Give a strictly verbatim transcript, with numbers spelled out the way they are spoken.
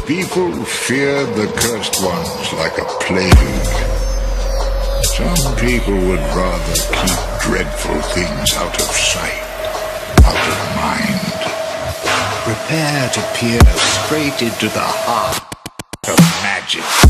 people feared the cursed ones like a plague. Some people would rather keep dreadful things out of sight, out of mind. Prepare to peer straight into the heart of magic.